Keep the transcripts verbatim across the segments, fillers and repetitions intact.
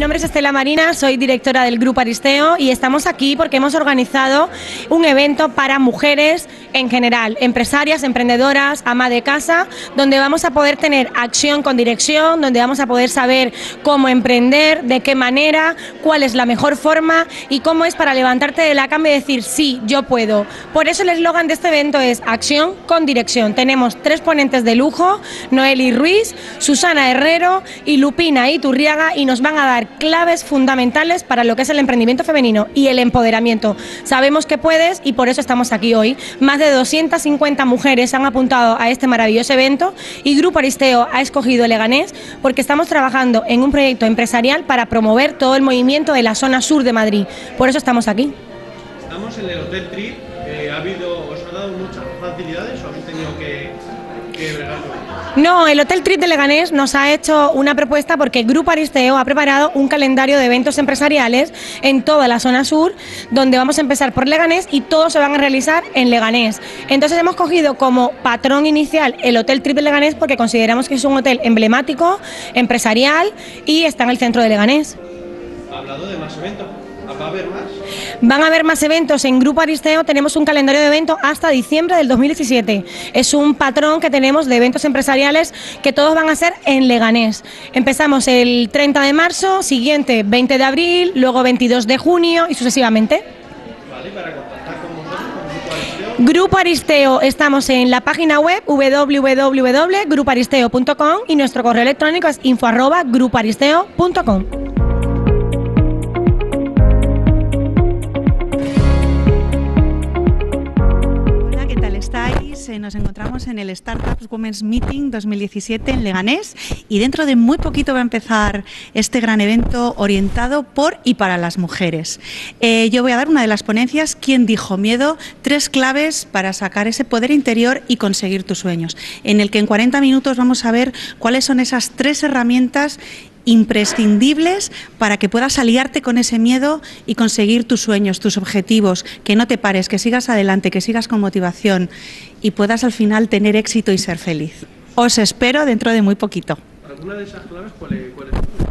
nombre es Estela Marina, soy directora del Grupo Aristeo y estamos aquí porque hemos organizado un evento para mujeres en general, empresarias, emprendedoras, ama de casa, donde vamos a poder tener acción con dirección, donde vamos a poder saber cómo emprender, de qué manera, cuál es la mejor forma y cómo es para levantarte de la cama y decir sí, yo puedo. Por eso el eslogan de este evento es acción con dirección. Tenemos tres ponentes de lujo, Noeli Ruiz, Susana Herrero y Lupina Iturriaga, y nos van a dar claves fundamentales para lo que es el emprendimiento femenino y el empoderamiento. Sabemos que puedes y por eso estamos aquí hoy. Más de doscientas cincuenta mujeres han apuntado a este maravilloso evento y Grupo Aristeo ha escogido Leganés porque estamos trabajando en un proyecto empresarial para promover todo el movimiento de la zona sur de Madrid. Por eso estamos aquí. Estamos en el Hotel Trip. Eh, ¿ha habido, ¿Os ha dado muchas facilidades o habéis tenido que, que bregar con ello? No, el Hotel Trip de Leganés nos ha hecho una propuesta porque el Grupo Aristeo ha preparado un calendario de eventos empresariales en toda la zona sur, donde vamos a empezar por Leganés y todos se van a realizar en Leganés. Entonces hemos cogido como patrón inicial el Hotel Trip de Leganés porque consideramos que es un hotel emblemático, empresarial y está en el centro de Leganés. ¿Ha hablado de más eventos? ¿Va a haber más? Van a haber más eventos. En Grupo Aristeo tenemos un calendario de eventos hasta diciembre del dos mil diecisiete. Es un patrón que tenemos de eventos empresariales que todos van a ser en Leganés. Empezamos el treinta de marzo, siguiente veinte de abril, luego veintidós de junio y sucesivamente. Vale, para contactar con vosotros, con Grupo Aristeo. Grupo Aristeo, estamos en la página web w w w punto grupo aristeo punto com y nuestro correo electrónico es info arroba grupo aristeo punto com. Nos encontramos en el Startups Women's Meeting dos mil diecisiete en Leganés y dentro de muy poquito va a empezar este gran evento orientado por y para las mujeres. Eh, yo voy a dar una de las ponencias, ¿Quién dijo miedo? Tres claves para sacar ese poder interior y conseguir tus sueños, en el que en cuarenta minutos vamos a ver cuáles son esas tres herramientas imprescindibles para que puedas aliarte con ese miedo y conseguir tus sueños, tus objetivos, que no te pares, que sigas adelante, que sigas con motivación y puedas al final tener éxito y ser feliz. Os espero dentro de muy poquito. ¿Alguna de esas claves cuál es? Cuál es?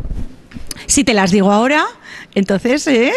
Si te las digo ahora, entonces, ¿eh?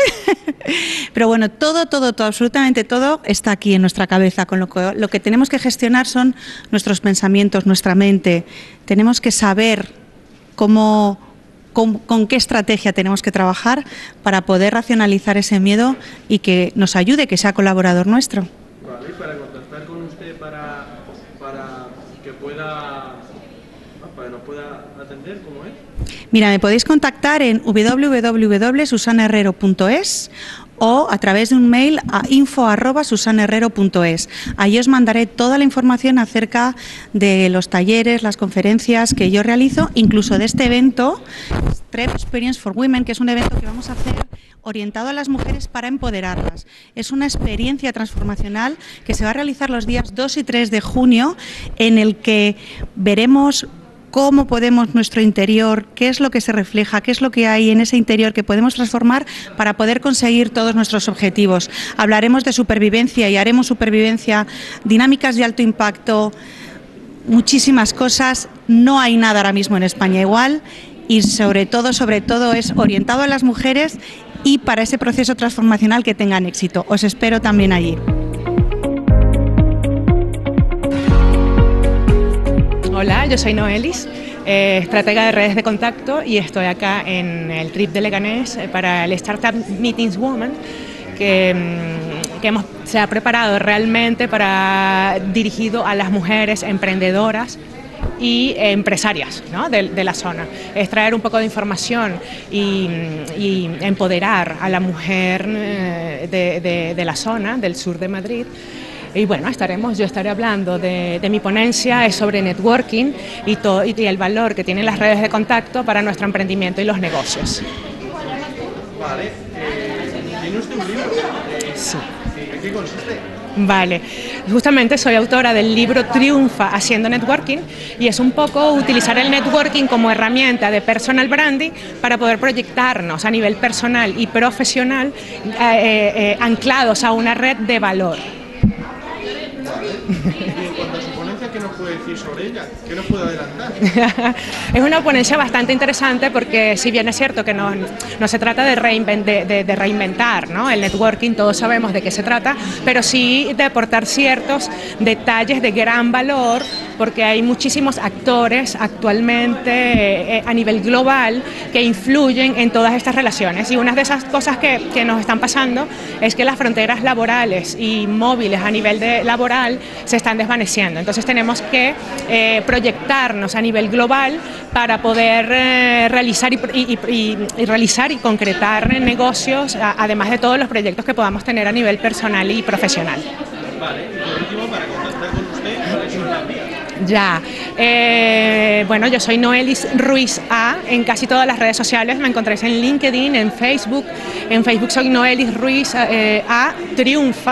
Pero bueno, todo, todo, todo, absolutamente todo está aquí en nuestra cabeza, con lo que, lo que tenemos que gestionar son nuestros pensamientos, nuestra mente. Tenemos que saber cómo... Con, con qué estrategia tenemos que trabajar para poder racionalizar ese miedo y que nos ayude, que sea colaborador nuestro. Vale, para contactar con usted para, para que pueda, para que nos pueda atender, ¿cómo es? Mira, me podéis contactar en w w w punto susana herrero punto es o a través de un mail a info arroba susana herrero punto es. Ahí os mandaré toda la información acerca de los talleres, las conferencias que yo realizo, incluso de este evento, Trep Experience for Women, que es un evento que vamos a hacer orientado a las mujeres para empoderarlas. Es una experiencia transformacional que se va a realizar los días dos y tres de junio, en el que veremos cómo podemos nuestro interior, qué es lo que se refleja, qué es lo que hay en ese interior que podemos transformar para poder conseguir todos nuestros objetivos. Hablaremos de supervivencia y haremos supervivencia, dinámicas de alto impacto, muchísimas cosas. No hay nada ahora mismo en España igual y sobre todo, sobre todo es orientado a las mujeres y para ese proceso transformacional que tengan éxito. Os espero también allí. Hola, yo soy Noelis, eh, estratega de redes de contacto y estoy acá en el Trip de Leganés eh, para el Startup Meetings Women que, que hemos, se ha preparado realmente para dirigido a las mujeres emprendedoras y eh, empresarias, ¿no? de, de la zona. Es traer un poco de información y, y empoderar a la mujer eh, de, de, de la zona, del sur de Madrid. Y bueno, estaremos, yo estaré hablando de, de mi ponencia, es sobre networking y, todo, y el valor que tienen las redes de contacto para nuestro emprendimiento y los negocios. Vale, eh, ¿tiene usted un libro? Eh, Sí. ¿En qué consiste? Vale, justamente soy autora del libro Triunfa haciendo networking y es un poco utilizar el networking como herramienta de personal branding para poder proyectarnos a nivel personal y profesional eh, eh, anclados a una red de valor. Y en cuanto a su ponencia, ¿qué nos puede decir sobre ella? ¿Qué nos puede adelantar? Es una ponencia bastante interesante porque si bien es cierto que no, no se trata de, reinvent, de, de, de reinventar, ¿no?, el networking, todos sabemos de qué se trata, pero sí de aportar ciertos detalles de gran valor, porque hay muchísimos actores actualmente eh, a nivel global que influyen en todas estas relaciones, y una de esas cosas que, que nos están pasando es que las fronteras laborales y móviles a nivel de laboral se están desvaneciendo. Entonces tenemos que eh, proyectarnos a nivel global para poder eh, realizar y, y, y, y realizar y concretar negocios, a, además de todos los proyectos que podamos tener a nivel personal y profesional. Vale, y por último, para contactar con usted, ¿cuáles son las vías? Ya, eh, bueno, yo soy Noelis Ruiz A, en casi todas las redes sociales me encontráis en LinkedIn, en Facebook, en Facebook soy Noelis Ruiz eh, A, Triunfa.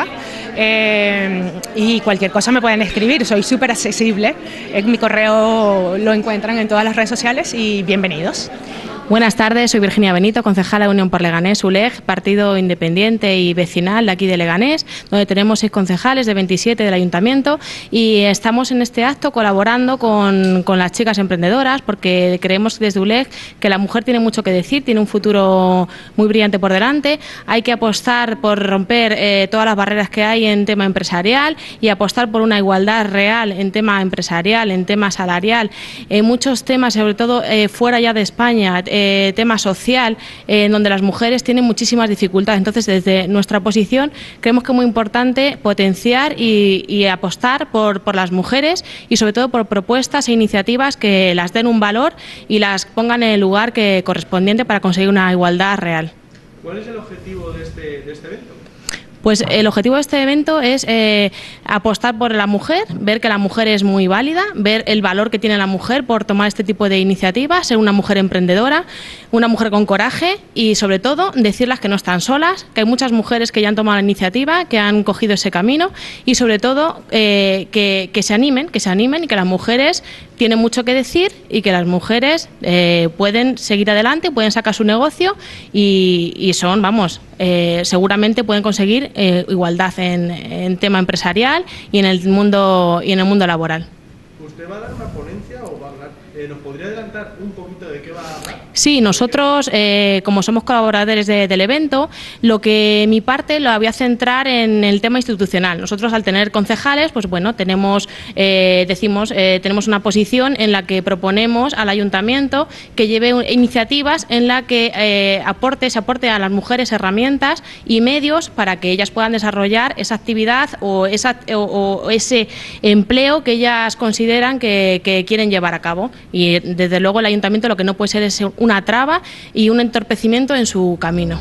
Eh, y cualquier cosa me pueden escribir, soy súper accesible, en mi correo lo encuentran en todas las redes sociales y bienvenidos. Buenas tardes, soy Virginia Benito, concejala de Unión por Leganés, U L E G, partido independiente y vecinal de aquí de Leganés, donde tenemos seis concejales de veintisiete del Ayuntamiento, y estamos en este acto colaborando con, con las chicas emprendedoras, porque creemos desde U L E G que la mujer tiene mucho que decir, tiene un futuro muy brillante por delante. Hay que apostar por romper eh, todas las barreras que hay en tema empresarial y apostar por una igualdad real en tema empresarial, en tema salarial, en muchos temas, sobre todo eh, fuera ya de España, Eh, tema social, eh, en donde las mujeres tienen muchísimas dificultades. Entonces, desde nuestra posición, creemos que es muy importante potenciar y, y apostar por, por las mujeres, y sobre todo por propuestas e iniciativas que las den un valor y las pongan en el lugar que correspondiente para conseguir una igualdad real. ¿Cuál es el objetivo de este, de este evento? Pues el objetivo de este evento es eh, apostar por la mujer, ver que la mujer es muy válida, ver el valor que tiene la mujer por tomar este tipo de iniciativas, ser una mujer emprendedora, una mujer con coraje, y sobre todo decirles que no están solas, que hay muchas mujeres que ya han tomado la iniciativa, que han cogido ese camino, y sobre todo eh, que, que se animen, que se animen y que las mujeres tienen mucho que decir, y que las mujeres eh, pueden seguir adelante, pueden sacar su negocio y, y son, vamos, eh, seguramente pueden conseguir eh, igualdad en, en tema empresarial y en el mundo y en el mundo laboral. ¿Usted va a dar una ponencia o va a hablar? Eh, ¿Nos podría adelantar un poquito de qué va a hablar? Sí, nosotros, eh, como somos colaboradores de, del evento, lo que mi parte lo voy a centrar en el tema institucional. Nosotros, al tener concejales, pues bueno, tenemos, eh, decimos, eh, tenemos una posición en la que proponemos al ayuntamiento que lleve un, iniciativas en la que eh, aporte, se aporte a las mujeres herramientas y medios para que ellas puedan desarrollar esa actividad o, esa, o, o ese empleo que ellas consideran que, que quieren llevar a cabo. Y desde luego el ayuntamiento lo que no puede ser es una traba y un entorpecimiento en su camino.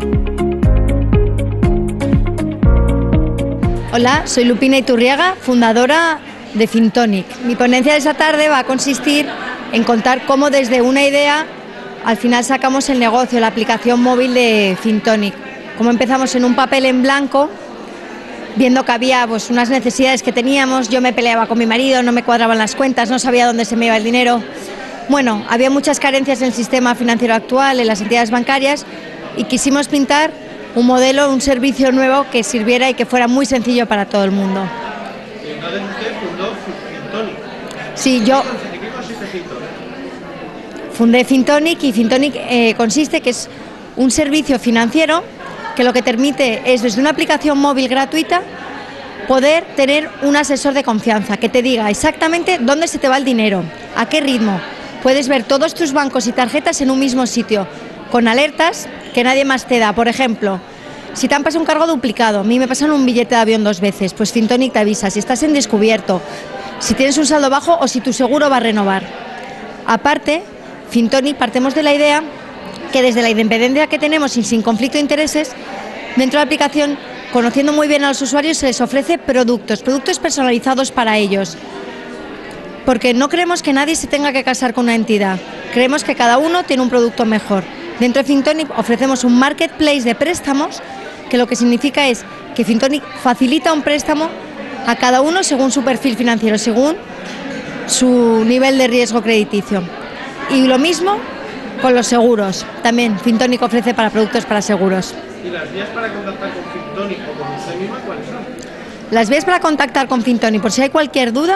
Hola, soy Lupina Iturriaga, fundadora de Fintonic. Mi ponencia de esta tarde va a consistir en contar cómo desde una idea al final sacamos el negocio, la aplicación móvil de Fintonic. Cómo empezamos en un papel en blanco, viendo que había pues, unas necesidades que teníamos. Yo me peleaba con mi marido, no me cuadraban las cuentas, no sabía dónde se me iba el dinero. Bueno, había muchas carencias en el sistema financiero actual, en las entidades bancarias, y quisimos pintar un modelo, un servicio nuevo que sirviera y que fuera muy sencillo para todo el mundo. Entonces usted fundó Fintonic. Sí, yo ¿En qué consiste Fintonic? fundé Fintonic, y Fintonic eh, consiste que es un servicio financiero que lo que permite es, desde una aplicación móvil gratuita, poder tener un asesor de confianza que te diga exactamente dónde se te va el dinero, a qué ritmo. Puedes ver todos tus bancos y tarjetas en un mismo sitio, con alertas que nadie más te da. Por ejemplo, si te han pasado un cargo duplicado, a mí me pasan un billete de avión dos veces, pues Fintonic te avisa si estás en descubierto, si tienes un saldo bajo o si tu seguro va a renovar. Aparte, Fintonic partimos de la idea que desde la independencia que tenemos y sin conflicto de intereses, dentro de la aplicación, conociendo muy bien a los usuarios, se les ofrece productos, productos personalizados para ellos. Porque no creemos que nadie se tenga que casar con una entidad, creemos que cada uno tiene un producto mejor. Dentro de Fintonic ofrecemos un marketplace de préstamos, que lo que significa es que Fintonic facilita un préstamo a cada uno según su perfil financiero, según su nivel de riesgo crediticio. Y lo mismo con los seguros, también Fintonic ofrece para productos para seguros. ¿Y las vías para contactar con Fintonic o con usted misma cuáles son? Las vías para contactar con Fintonic, por si hay cualquier duda,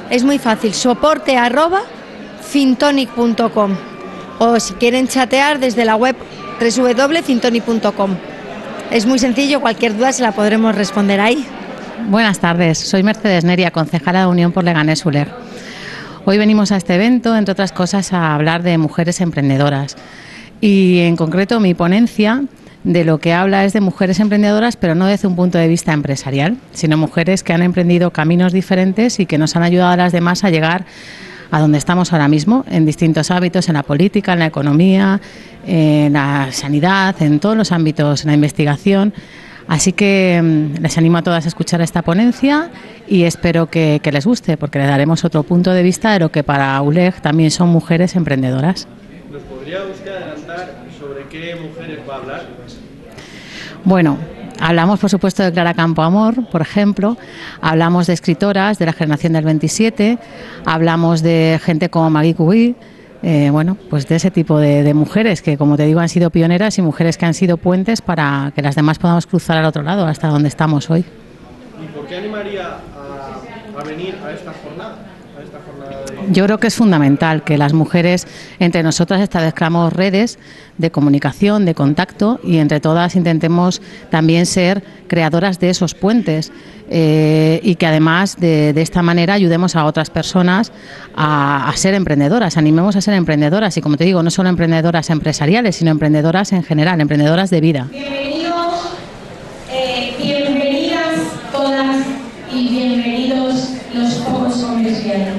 es muy fácil, soporte arroba fintonic punto com, o si quieren chatear desde la web doble u doble u doble u punto fintonic punto com. Es muy sencillo, cualquier duda se la podremos responder ahí. Buenas tardes, soy Mercedes Neria, concejala de Unión por Leganés U L E G. Hoy venimos a este evento, entre otras cosas, a hablar de mujeres emprendedoras y en concreto mi ponencia de lo que habla es de mujeres emprendedoras, pero no desde un punto de vista empresarial, sino mujeres que han emprendido caminos diferentes y que nos han ayudado a las demás a llegar a donde estamos ahora mismo, en distintos ámbitos, en la política, en la economía, en la sanidad, en todos los ámbitos, en la investigación. Así que mmm, les animo a todas a escuchar esta ponencia y espero que, que les guste, porque le daremos otro punto de vista de lo que para U L E G también son mujeres emprendedoras. ¿Nos podría usted adelantar sobre qué mujeres va a hablar? Bueno, hablamos por supuesto de Clara Campoamor, por ejemplo, hablamos de escritoras de la generación del veintisiete, hablamos de gente como Maggie Curie. Eh, bueno, pues de ese tipo de, de mujeres que, como te digo, han sido pioneras y mujeres que han sido puentes para que las demás podamos cruzar al otro lado, hasta donde estamos hoy. ¿Y por qué animaría a, a venir a esta jornada? A esta jornada de... Yo creo que es fundamental que las mujeres, entre nosotras establezcamos redes de comunicación, de contacto y entre todas intentemos también ser creadoras de esos puentes. Eh, y que además de, de esta manera ayudemos a otras personas a, a ser emprendedoras, animemos a ser emprendedoras y, como te digo, no solo emprendedoras empresariales, sino emprendedoras en general, emprendedoras de vida. Bienvenidos, eh, bienvenidas todas y bienvenidos los pocos hombres que hay.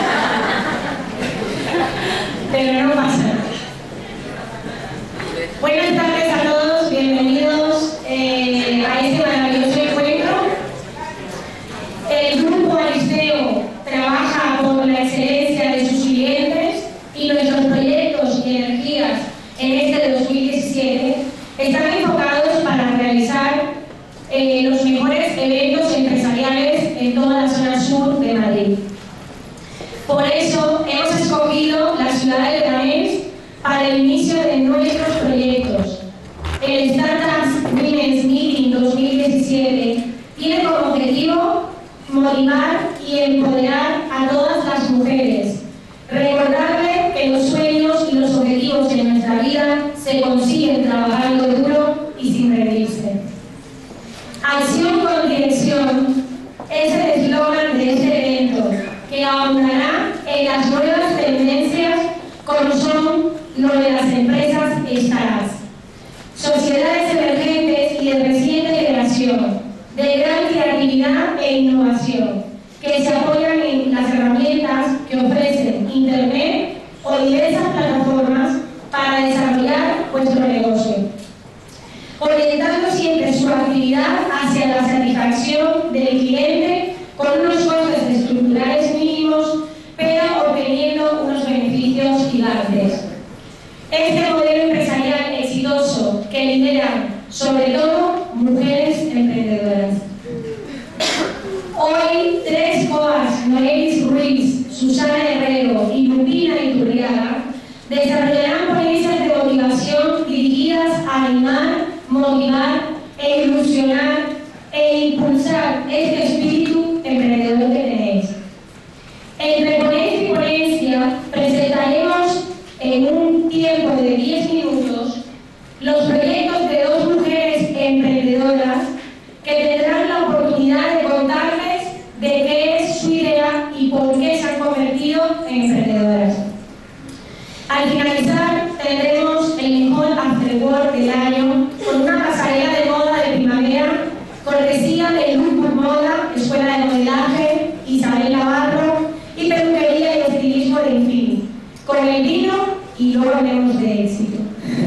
Pero no pasa nada. Buenas tardes a todos, bienvenidos eh, a este maravilloso encuentro. El Grupo Aristeo trabaja por la excelencia de sus clientes y nuestros proyectos y energías en este dos mil diecisiete están enfocados para realizar eh, los mejores eventos empresariales en toda la zona sur de Madrid. Por eso hemos escogido la ciudad de Leganés para el inicio de nuestros proyectos. El Startups Women's Meeting dos mil diecisiete tiene como objetivo motivar y empoderar a todas las mujeres, recordarle que los sueños y los objetivos en nuestra vida se consiguen trabajando duro y sin rendirse. Acción con dirección es el eslogan de este evento, que ahondará en las nuevas tendencias como son lo de las empresas startups, sociedades emergentes y de reciente generación, de gran creatividad e innovación, que se apoyan en las herramientas que ofrecen Internet o diversas plataformas para desarrollar vuestro negocio, orientando siempre su actividad hacia la satisfacción del cliente con unos costes estructurales mínimos, pero obteniendo unos beneficios gigantes. Este modelo empresarial exitoso que lideran sobre todo mujeres emprendedoras. Hoy, tres coas, Noelis Ruiz, Susana Herrero y Lupina Iturriaga, desarrollarán ponencias de motivación dirigidas a animar, motivar e ilusionar e impulsar este espíritu emprendedor que tenéis. Entre ponencia y ponencia presentaremos en un tiempo de diez minutos los proyectos de dos mujeres emprendedoras que tendrán la oportunidad de contarles de qué es su idea y por qué se han convertido en emprendedoras. Al finalizar tendremos el mejor afterwork del año con una pasarela de moda de primavera, cortesía del Grupo Moda, Escuela de Modelaje, Isabel Navarro y peluquería y estilismo de Infini, con el vino y luego hablemos de éxito.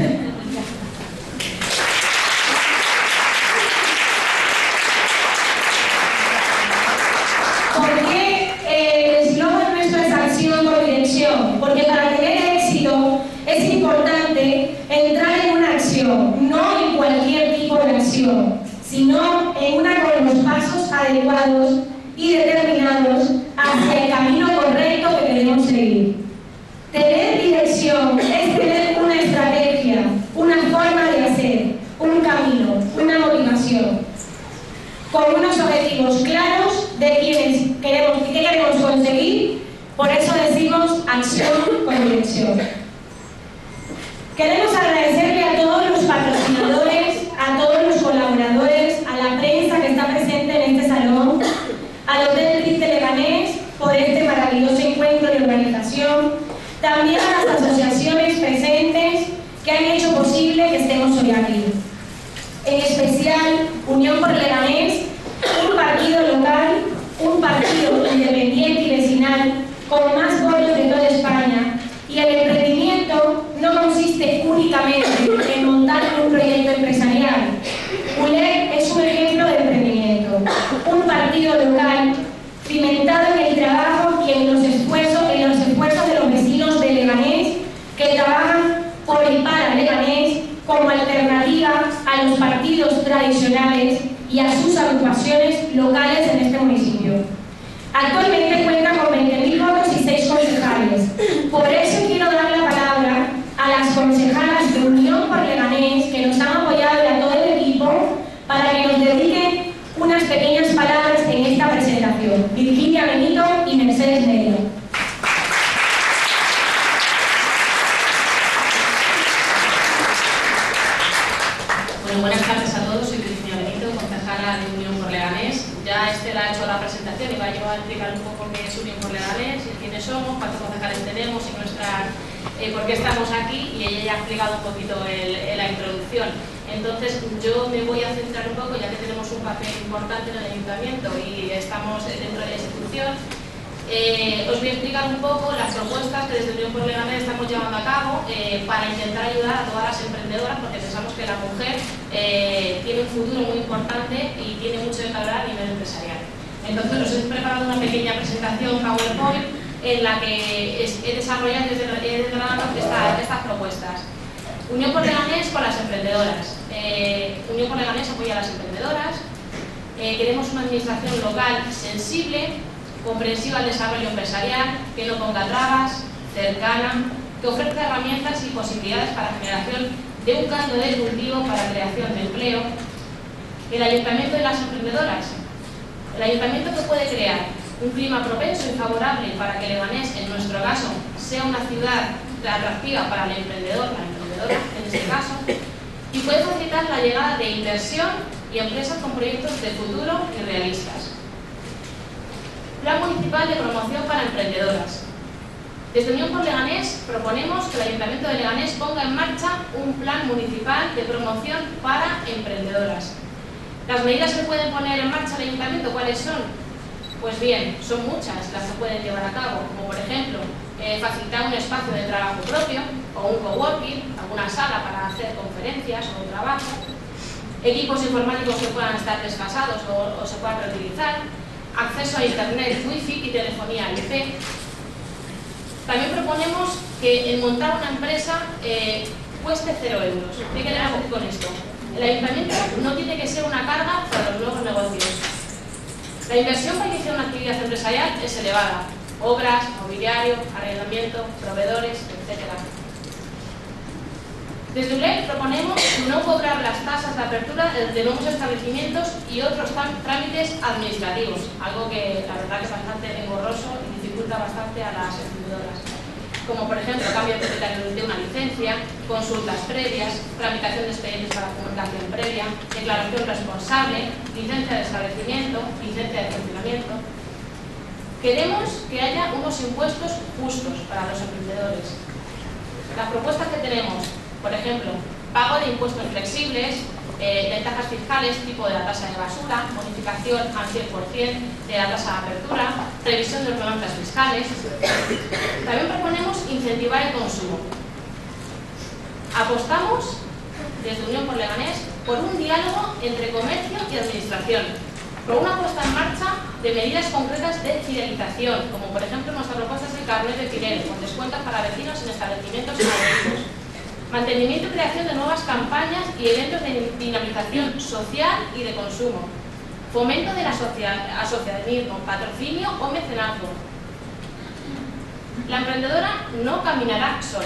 Porque para tener éxito es importante entrar en una acción, no en cualquier tipo de acción, sino en una con los pasos adecuados y determinados hacia el camino correcto que queremos seguir. Tener dirección es tener una estrategia, una forma de hacer, un camino, una motivación, con unos objetivos claros de quienes queremos, ¿qué queremos conseguir? Por eso decimos acción con dirección. Queremos agradecerle a todos los patrocinadores, a todos los colaboradores, a la prensa que está presente en este salón, al Hotel Ritz de Leganés por este maravilloso encuentro de organización, también a las asociaciones presentes que han hecho posible que estemos hoy aquí. En especial, Unión por Leganés, un partido local, un partido independiente y vecinal con más votos de toda España. Y el emprendimiento no consiste únicamente en montar un proyecto empresarial. U L E G es un ejemplo de emprendimiento, un partido local cimentado en el trabajo y en los esfuerzos, en los esfuerzos de los vecinos de Leganés que trabajan por y para Leganés como alternativa a los partidos tradicionales y a sus agrupaciones locales en este municipio. Actualmente cuenta con veinte mil votos y seis concejales. Por eso quiero dar la palabra a las concejalas de Unión por Leganés que nos han apoyado y a todo el equipo para que nos dediquen unas pequeñas palabras en esta presentación. Virginia Benito y Mercedes Neria. Bueno, buenas tardes a todos. Soy Virginia Benito, concejala de Unión por Leganés. Ya Estela ha hecho la presentación y va yo a explicar un poco qué es Unión por Leganés, y quiénes somos, cuántos concejales tenemos y nuestra, eh, por qué estamos aquí, y ella ya ha explicado un poquito el, el, la introducción. Entonces yo me voy a centrar un poco, ya que tenemos un papel importante en el ayuntamiento y estamos dentro de la institución. Eh, os voy a explicar un poco las propuestas que desde Unión por Leganés estamos llevando a cabo eh, para intentar ayudar a todas las emprendedoras, porque pensamos que la mujer eh, tiene un futuro muy importante y tiene mucho de que hablar a nivel empresarial. Entonces os he preparado una pequeña presentación PowerPoint en la que he desarrollado desde esta, estas propuestas. Unión por Leganés con las emprendedoras. Eh, Unión por Leganés apoya a las emprendedoras. Eh, queremos una administración local sensible, comprensiva al desarrollo empresarial, que no ponga trabas, cercana, que ofrezca herramientas y posibilidades para la generación de un caldo de cultivo para creación de empleo. El ayuntamiento de las emprendedoras. El ayuntamiento que puede crear un clima propenso y favorable para que Leganés, en nuestro caso, sea una ciudad atractiva para el emprendedor, la emprendedora en este caso, y puede facilitar la llegada de inversión y empresas con proyectos de futuro y realistas. Plan municipal de promoción para emprendedoras. Desde Unión por Leganés proponemos que el Ayuntamiento de Leganés ponga en marcha un plan municipal de promoción para emprendedoras. Las medidas que pueden poner en marcha el Ayuntamiento, ¿cuáles son? Pues bien, son muchas las que pueden llevar a cabo, como por ejemplo eh, facilitar un espacio de trabajo propio o un coworking, alguna sala para hacer conferencias o trabajo, equipos informáticos que puedan estar desfasados o, o se puedan reutilizar, acceso a internet, wifi y telefonía I P. También proponemos que el montar una empresa eh, cueste cero euros. ¿Qué queremos decir con esto? El ayuntamiento no tiene que ser una carga para los nuevos negocios. La inversión para iniciar una actividad empresarial es elevada. Obras, mobiliario, arrendamiento, proveedores, etcétera. Desde U L E G proponemos no cobrar las tasas de apertura de nuevos establecimientos y otros trámites administrativos, algo que la verdad que es bastante engorroso y dificulta bastante a las emprendedoras, como por ejemplo cambio de propietario de una licencia, consultas previas, tramitación de expedientes para comunicación previa, declaración responsable, licencia de establecimiento, licencia de funcionamiento. Queremos que haya unos impuestos justos para los emprendedores. Las propuestas que tenemos: por ejemplo, pago de impuestos flexibles, eh, ventajas fiscales tipo de la tasa de basura, bonificación al cien por cien de la tasa de apertura, revisión de ordenanzas fiscales. También proponemos incentivar el consumo. Apostamos, desde Unión por Leganés, por un diálogo entre comercio y administración, por una puesta en marcha de medidas concretas de fidelización, como por ejemplo nuestra propuesta es el carnet de Pirel, con descuentos para vecinos en establecimientos abiertos. Mantenimiento y creación de nuevas campañas y eventos de dinamización social y de consumo. Fomento del asociacionismo, patrocinio o mecenazgo. La emprendedora no caminará sola.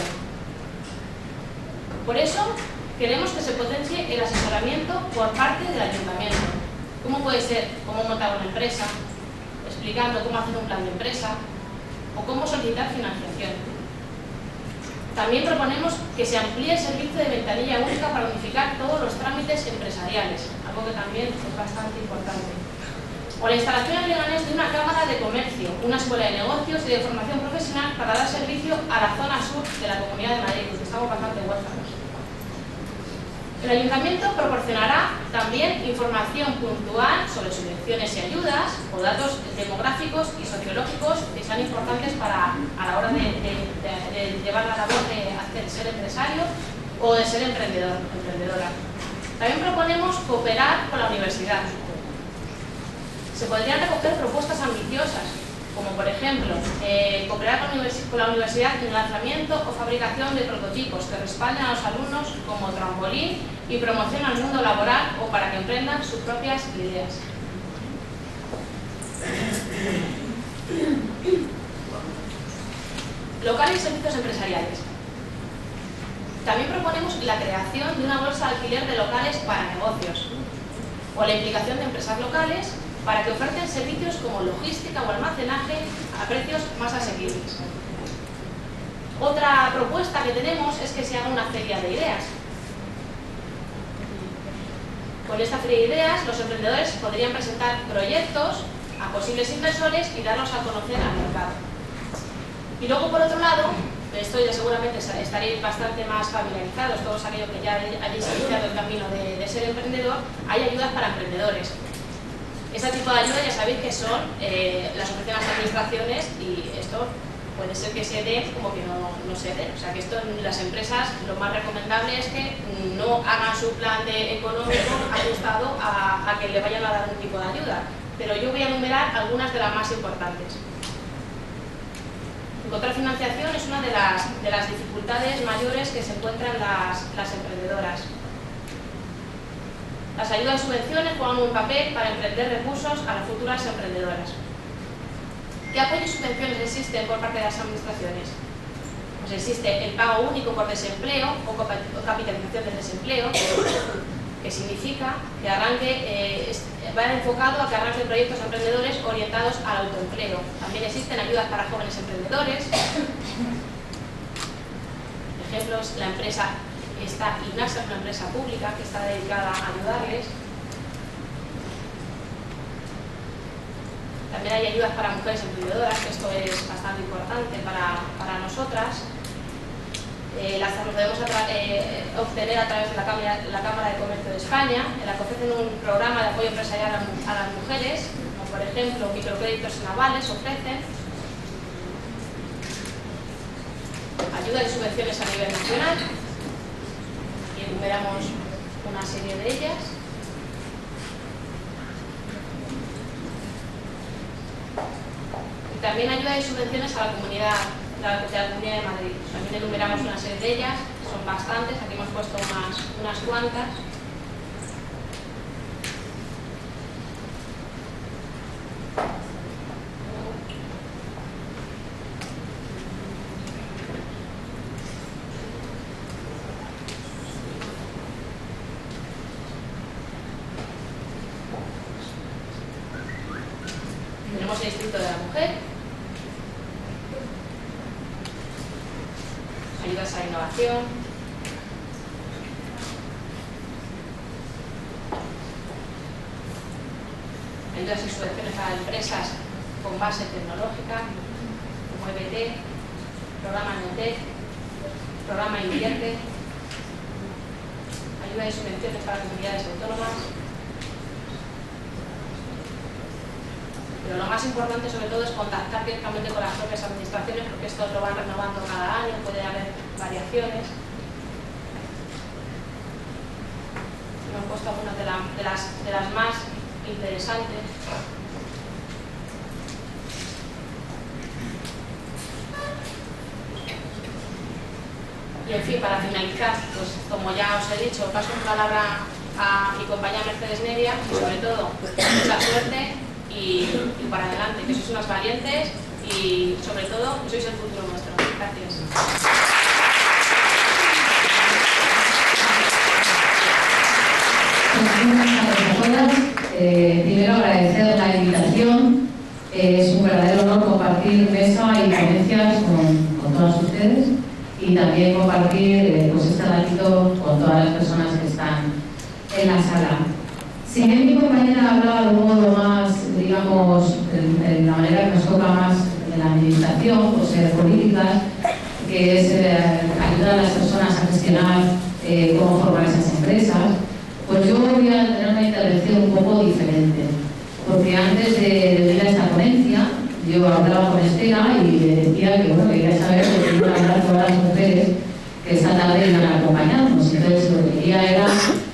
Por eso queremos que se potencie el asesoramiento por parte del ayuntamiento. ¿Cómo puede ser? ¿Cómo montar una empresa? explicando cómo hacer un plan de empresa o cómo solicitar financiación. También proponemos que se amplíe el servicio de ventanilla única para unificar todos los trámites empresariales, algo que también es bastante importante. O la instalación en Leganés de una cámara de comercio, una escuela de negocios y de formación profesional para dar servicio a la zona sur de la Comunidad de Madrid, porque estamos bastante huérfanos. El Ayuntamiento proporcionará también información puntual sobre subvenciones y ayudas o datos demográficos y sociológicos que sean importantes para, a la hora de, de, de, de llevar la labor de hacer, ser empresario o de ser emprendedor, emprendedora. También proponemos cooperar con la universidad. Se podrían recoger propuestas ambiciosas, como por ejemplo, eh, cooperar con, univers con la universidad en el lanzamiento o fabricación de prototipos que respalden a los alumnos como trampolín y promoción al mundo laboral o para que emprendan sus propias ideas. Locales y servicios empresariales. También proponemos la creación de una bolsa de alquiler de locales para negocios o la implicación de empresas locales para que oferten servicios como logística o almacenaje a precios más asequibles. Otra propuesta que tenemos es que se haga una feria de ideas. Con esta feria de ideas, los emprendedores podrían presentar proyectos a posibles inversores y darlos a conocer al mercado. Y luego, por otro lado, esto ya seguramente estaréis bastante más familiarizados, todos aquellos que ya hayáis iniciado el camino de, de ser emprendedor, hay ayudas para emprendedores. Este tipo de ayuda ya sabéis que son, eh, las ofrecen las administraciones y esto puede ser que se dé como que no, no se dé. O sea que esto en las empresas lo más recomendable es que no hagan su plan de económico ajustado a, a que le vayan a dar un tipo de ayuda. Pero yo voy a enumerar algunas de las más importantes. Encontrar financiación es una de las, de las dificultades mayores que se encuentran las, las emprendedoras. Las ayudas y subvenciones juegan un papel para emprender recursos a las futuras emprendedoras. ¿Qué apoyos y subvenciones existen por parte de las administraciones? Pues existe el pago único por desempleo o capitalización del desempleo, que significa que arranque, eh, va enfocado a que arranquen proyectos emprendedores orientados al autoempleo. También existen ayudas para jóvenes emprendedores. Ejemplos, la empresa Está INASA, es una empresa pública que está dedicada a ayudarles. También hay ayudas para mujeres emprendedoras, que esto es bastante importante para, para nosotras. Eh, las podemos eh, obtener a través de la Cámara, la Cámara de Comercio de España, en la que ofrecen un programa de apoyo empresarial a, a las mujeres, como por ejemplo microcréditos en avales ofrecen. Ayudas y subvenciones a nivel nacional. Enumeramos una serie de ellas. Y también ayuda y subvenciones a la comunidad, la, de la Comunidad de Madrid. También enumeramos una serie de ellas, son bastantes, aquí hemos puesto unas, unas cuantas. Tenemos el Instituto de la Mujer, ayudas a la innovación, ayudas y subvenciones a empresas con base tecnológica, como E B T, programa NEOTEC, programa Invierte, ayudas y subvenciones para comunidades autónomas. Pero lo más importante sobre todo es contactar directamente con las propias administraciones, porque esto lo van renovando cada año, puede haber variaciones. Hemos puesto algunas de, la, de, las, de las más interesantes. Y en fin, para finalizar, pues como ya os he dicho, paso la palabra a mi compañera Mercedes Neria y sobre todo mucha suerte y, y para adelante, que sois unas valientes y sobre todo que sois el futuro nuestro. Gracias. Buenas tardes a todas. Eh, primero agradeceros la invitación. Eh, compartir mesa y ponencias con, con todas ustedes y también compartir eh, pues este ratito con todas las personas que están en la sala. Si bien mi compañera hablaba de un modo más, digamos, de la manera que nos toca más en la administración, pues de políticas, que es eh, ayudar a las personas a gestionar eh, cómo formar esas empresas, pues yo voy a tener una intervención un poco diferente. Porque antes de, de venir a esta ponencia, yo hablaba con Estela y le decía que, bueno, que quería saber de qué iban a hablar todas las mujeres que esta tarde iban a acompañarnos. Entonces, lo que quería era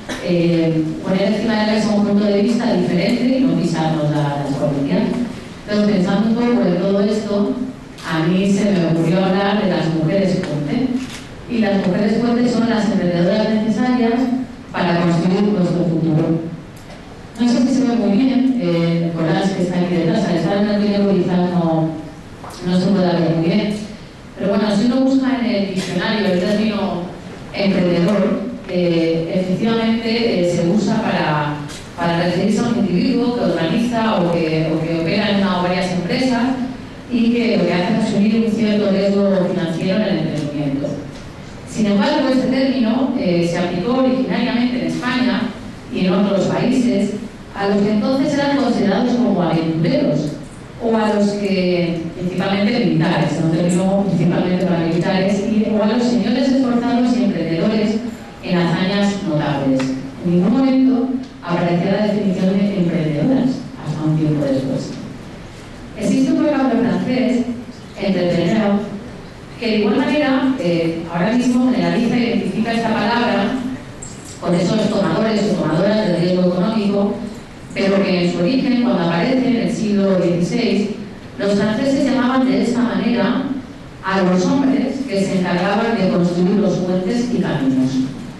eh, poner encima de la mesa un punto de vista diferente y no pisarnos la, las ponencias. Entonces, pensando un poco en todo esto, a mí se me ocurrió hablar de las mujeres puente. Y las mujeres puente son las emprendedoras necesarias para construir nuestro futuro. No sé si se ve muy bien, eh, Nicolás, que está aquí detrás, al estar en el video quizás no, no se pueda ver muy bien. Pero bueno, si uno busca en el diccionario el término emprendedor, eh, efectivamente eh, se usa para, para referirse a un individuo que organiza o que, o que opera en una o varias empresas y que lo que hace es asumir un cierto riesgo financiero en el emprendimiento. Sin embargo, este término eh, se aplicó originariamente en España y en otros países a los que entonces eran considerados como aventureros o a los que, principalmente militares, no término principalmente para militares, y, o a los señores esforzados y emprendedores en hazañas notables. En ningún momento aparecía la definición de emprendedoras, hasta un tiempo después. Existe un vocablo francés, entrepreneur, que de igual manera eh, ahora mismo generaliza e identifica esta palabra con esos tomadores o tomadoras de riesgo económico, pero que en su origen, cuando aparece en el siglo dieciséis, los franceses llamaban de esta manera a los hombres que se encargaban de construir los puentes y caminos.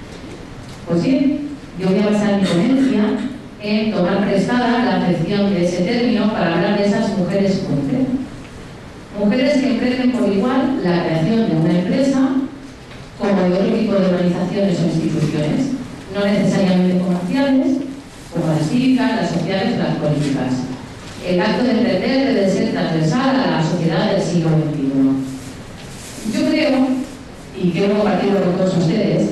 Pues bien, yo voy a basar mi ponencia en tomar prestada la acepción de ese término para hablar de esas mujeres puente. Mujeres que emprenden por igual la creación de una empresa como de otro tipo de organizaciones o instituciones, no necesariamente comerciales, como las cívicas, las sociales o las políticas. El acto de emprender debe ser transversal a la sociedad del siglo veintiuno. Yo creo, y quiero compartirlo con todos ustedes,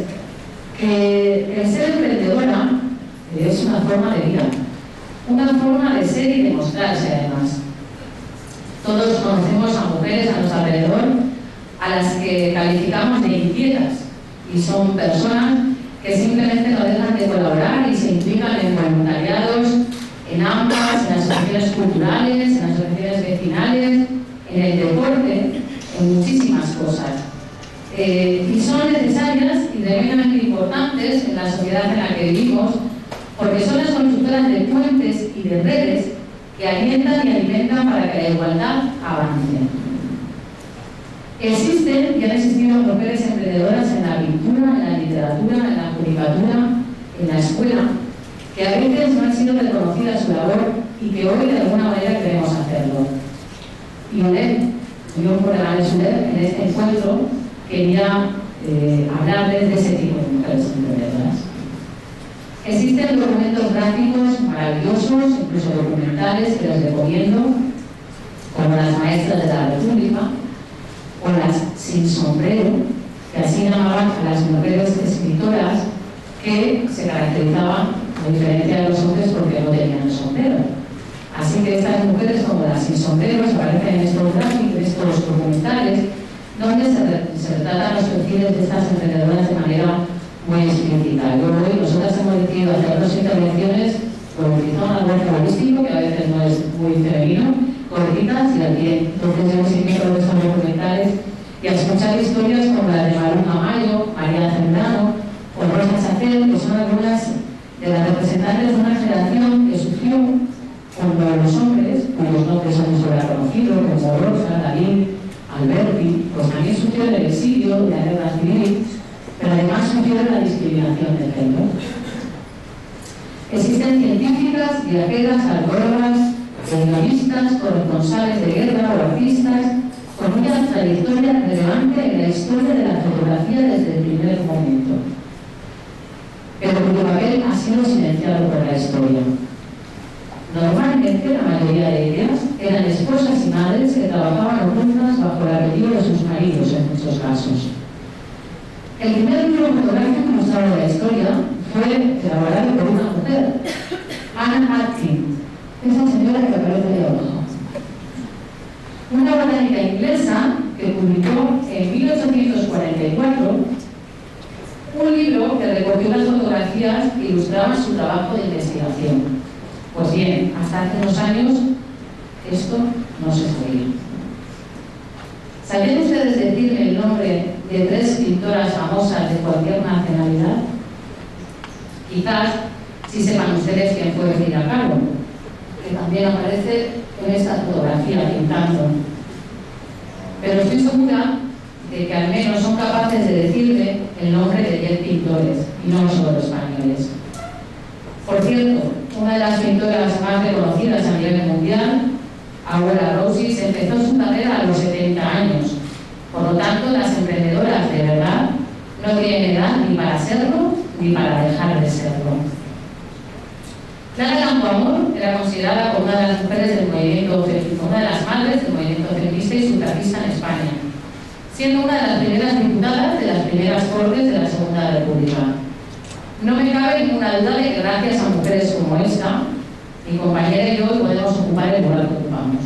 que el ser emprendedora es una forma de vida, una forma de ser y de mostrarse además. Todos conocemos a mujeres a nuestro alrededor a las que calificamos de inquietas y son personas que simplemente no dejan de colaborar y se implican en voluntariados, en AMPAs, en asociaciones culturales, en asociaciones vecinales, en el deporte, en muchísimas cosas. Eh, y son necesarias y tremendamente importantes en la sociedad en la que vivimos, porque son las constructoras de puentes y de redes que alientan y alimentan para que la igualdad avance. Existen y han existido mujeres emprendedoras en la pintura, en la literatura, en la judicatura, en la escuela, que a veces no han sido reconocidas su labor y que hoy de alguna manera queremos hacerlo. Y UNED, Unión por Leganés UNED, en este encuentro quería eh, hablarles de ese tipo de mujeres emprendedoras. Existen documentos gráficos maravillosos, incluso documentales, que les recomiendo, como Las Maestras de la República, o Las Sin Sombrero, que así llamaban a las mujeres escritoras que se caracterizaban, a diferencia de los hombres, porque no tenían el sombrero. Así que estas mujeres, como Las Sin Sombrero, aparecen en estos gráficos, en estos documentales, donde se, se retratan los perfiles de estas emprendedoras de manera muy explícita. Luego hoy nosotras hemos decidido hacer dos intervenciones con un almuerzo holístico, que a veces no es muy femenino, cortitas y al pie. Entonces hemos invitado a estos documentales y a escuchar historias como la de Maru Mayo, María Zambrano o Rosa Chacel, que son algunas de las representantes de una generación que sufrió junto a los hombres, cuyos nombres son sobreconocidos, como Rosa, David, Alberti, pues también sufrieron el exilio de la guerra civil, pero además sufrieron la discriminación de género. Existen científicas, viajeras, arqueólogas, periodistas, corresponsales de guerra o artistas con una trayectoria relevante en la historia de la fotografía desde el primer momento, pero cuyo papel ha sido silenciado por la historia. Normalmente, la mayoría de ellas eran esposas y madres que trabajaban ocultas bajo el apellido de sus maridos en muchos casos. El primer libro fotográfico mostrado de la historia fue elaborado por una mujer, Anna Atkins, esa señora que aparece ahí abajo. Una botánica inglesa que publicó en mil ochocientos cuarenta y cuatro un libro que recogió las fotografías que ilustraban su trabajo de investigación. Pues bien, hasta hace unos años esto no se sabía. ¿Sabían ustedes decirme el nombre de tres pintoras famosas de cualquier nacionalidad? Quizás sí sepan ustedes quién fue Frida Kahlo, que también aparece en esta fotografía pintando. Pero estoy segura de que al menos son capaces de decirme el nombre de diez pintores, y no solo españoles. Por cierto, una de las pintoras más reconocidas a nivel mundial, Aurora Rossi, empezó su carrera a los setenta años. Por lo tanto, las emprendedoras de verdad no tienen edad ni para serlo ni para dejar de serlo. Clara Campoamor era considerada como una de las mujeres del movimiento feminista, una de las madres del movimiento feminista y sufragista en España, siendo una de las primeras diputadas de las primeras Cortes de la Segunda República. No me cabe ninguna duda de que gracias a mujeres como esta, mi compañera y yo hoy podemos ocupar el lugar que ocupamos.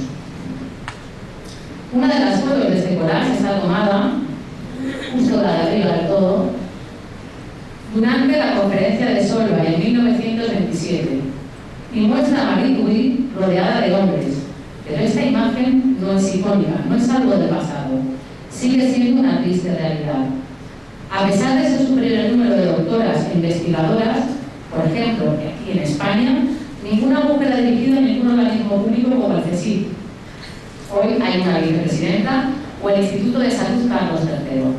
Una de las fotos de este collage está tomada, justo la de arriba del todo, durante la conferencia de Solvay en mil novecientos veintisiete, y muestra a Marie Curie rodeada de hombres. Pero esta imagen no es icónica, no es algo del pasado, sigue siendo una triste realidad. A pesar de ser superior el número de doctoras e investigadoras, por ejemplo, aquí en España, ninguna mujer ha dirigido ningún organismo público como el CSIC. Hoy hay una vicepresidenta o el Instituto de Salud Carlos tercero.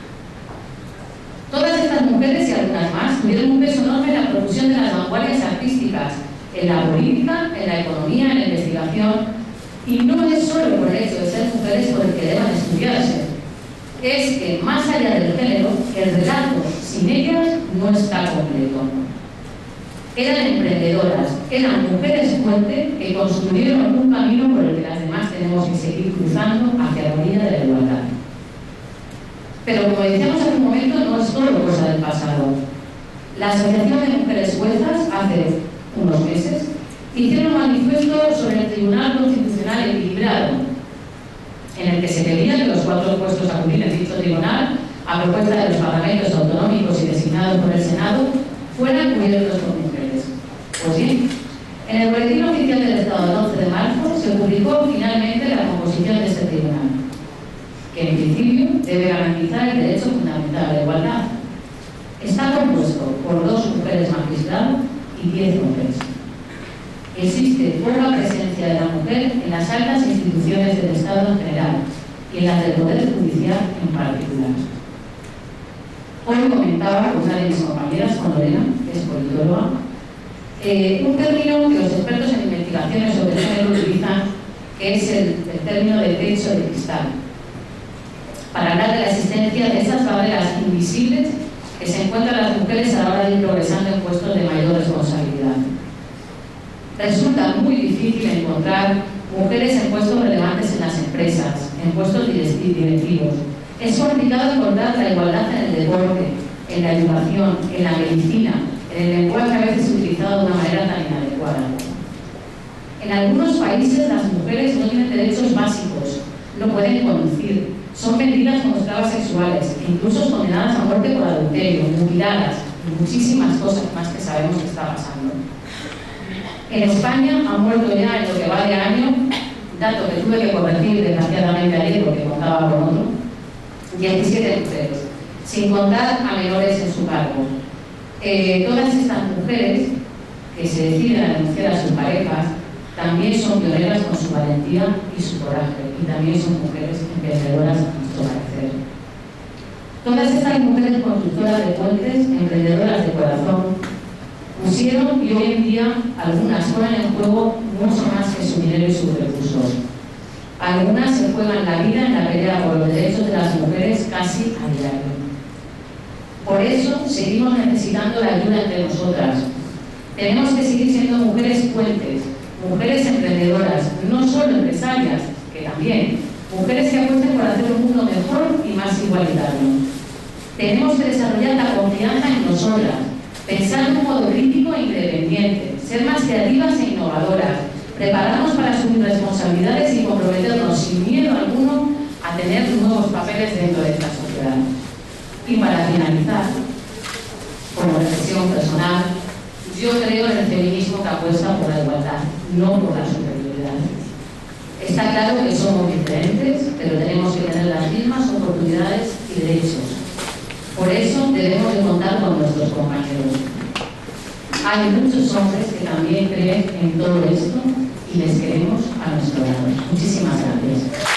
Todas estas mujeres y algunas más tuvieron un peso enorme en la profusión de las vanguardias artísticas, en la política, en la economía, en la investigación, y no es solo por el hecho de ser mujeres por el que deban estudiarse. Es que, más allá del género, el relato sin ellas no está completo. Eran emprendedoras, eran mujeres puente que construyeron un camino por el que las demás tenemos que seguir cruzando hacia la orilla de la igualdad. Pero como decíamos hace un momento, no es solo cosa del pasado. La Asociación de Mujeres Juezas, hace unos meses, hicieron un manifiesto sobre el Tribunal Constitucional Equilibrado, en el que se pedía que los cuatro puestos a cumplir en dicho tribunal, a propuesta de los parlamentos autonómicos y designados por el Senado, fueran cubiertos por mujeres. Pues bien, en el Boletín Oficial del Estado del once de marzo se publicó finalmente la composición de este tribunal, que en principio debe garantizar el derecho fundamental a la igualdad. Está compuesto por dos mujeres magistradas y diez hombres. Existe poca presencia de la mujer en las altas instituciones del Estado en general y en las del Poder Judicial en particular. Hoy comentaba con una de mis compañeras, con Lorena, que es politóloga, eh, un término que los expertos en investigaciones sobre género utilizan, que es el, el término de techo de cristal, para hablar de la existencia de esas barreras invisibles que se encuentran las mujeres a la hora de ir progresando en puestos de mayor responsabilidad. Resulta muy difícil encontrar mujeres en puestos relevantes en las empresas, en puestos directivos. Es complicado encontrar la igualdad en el deporte, en la educación, en la medicina, en el lenguaje a veces utilizado de una manera tan inadecuada. En algunos países las mujeres no tienen derechos básicos, no pueden conducir, son vendidas como esclavas sexuales, incluso condenadas a muerte por adulterio, mutiladas y muchísimas cosas más que sabemos que está pasando. En España han muerto ya en lo que va de año, dato que tuve que corregir desgraciadamente ayer porque contaba con otro, diecisiete mujeres, sin contar a menores en su cargo. Eh, todas estas mujeres que se deciden a denunciar a sus parejas también son pioneras con su valentía y su coraje, y también son mujeres emprendedoras a nuestro parecer. Todas estas mujeres constructoras de puentes, emprendedoras de corazón, pusieron y hoy en día algunas ponen en juego mucho más que su dinero y sus recursos. Algunas se juegan la vida en la pelea por los derechos de las mujeres casi a diario. Por eso seguimos necesitando la ayuda entre nosotras. Tenemos que seguir siendo mujeres puentes, mujeres emprendedoras, no solo empresarias, que también, mujeres que apuesten por hacer un mundo mejor y más igualitario. Tenemos que desarrollar la confianza en nosotras, pensar de un modo crítico e independiente, ser más creativas e innovadoras, prepararnos para asumir responsabilidades y comprometernos sin miedo alguno a tener nuevos papeles dentro de esta sociedad. Y para finalizar, como reflexión personal, yo creo en el feminismo que apuesta por la igualdad, no por la superioridad. Está claro que somos diferentes, pero tenemos que tener las mismas oportunidades y derechos. Por eso debemos de contar con nuestros compañeros. Hay muchos hombres que también creen en todo esto y les queremos a nuestro lado. Muchísimas gracias.